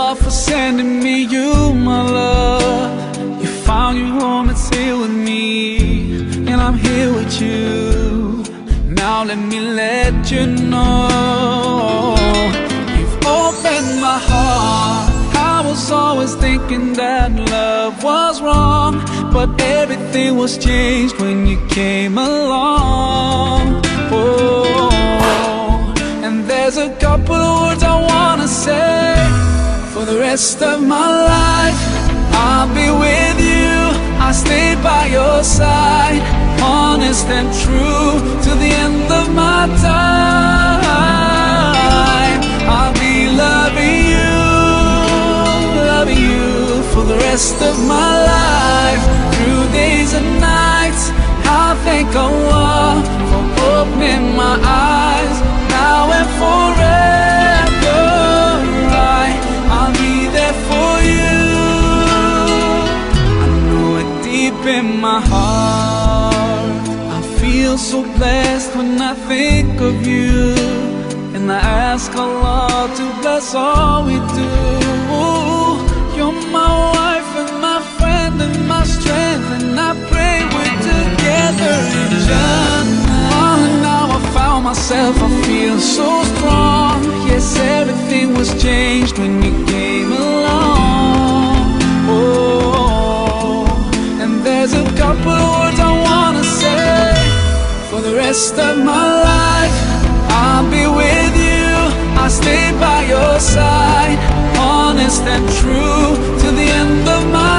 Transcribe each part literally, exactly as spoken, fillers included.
Allah for sending me you, my love. You found your home, it's here with me, and I'm here with you. Now let me let you know, you've opened my heart. I was always thinking that love was wrong, but everything was changed when you came along. Oh, and there's a couple of words I wanna say. For the rest of my life, I'll be with you, I'll stay by your side, honest and true to the end of my time. I'll be loving you, loving you for the rest of my life, through days and nights. I'll thank Allah for opening my eyes, now and forever. I'll be there for you. I know it deep in my heart. I feel so blessed when I think of you, and I ask Allah to bless all we do. You're my wife and my friend and my strength, and I pray we're together in Jannah. Oh, now I found myself, I feel so strong. Yes, everything was changed when you came along. Oh, and there's a couple of words I wanna say. For the rest of my life, I'll be with you, I'll stay by your side, honest and true to the end of my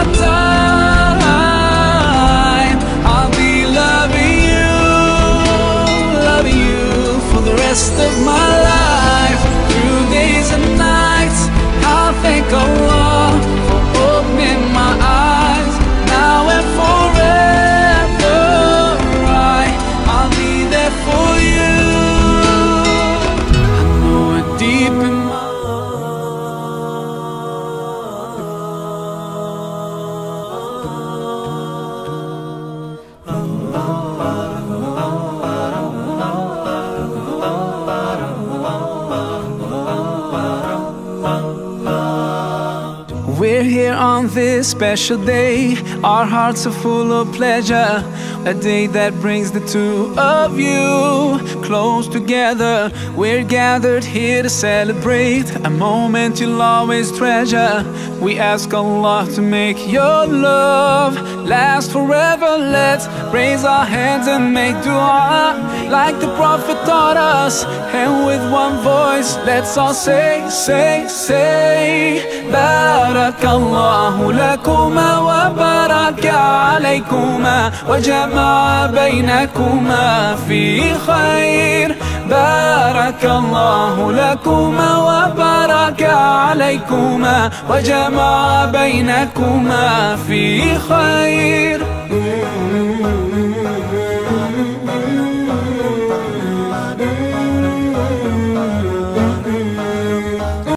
time. I'll be loving you, loving you for the rest of my life, through days and nights. I'll thank Allah for opening my eyes, now and forever. I'll be there for you. I know it deep in my We're here on this special day, our hearts are full of pleasure, a day that brings the two of you close together. We're gathered here to celebrate a moment you'll always treasure. We ask Allah to make your love last forever. Let's raise our hands and make dua like the Prophet taught us, and with one voice let's all say, say, say, Barakallahu lakuma wa baraka alaykuma wa jama'a baynakuma fi khair. Barakallahu lakuma wa baraka alaykuma wa jama'a baynakuma fi khair.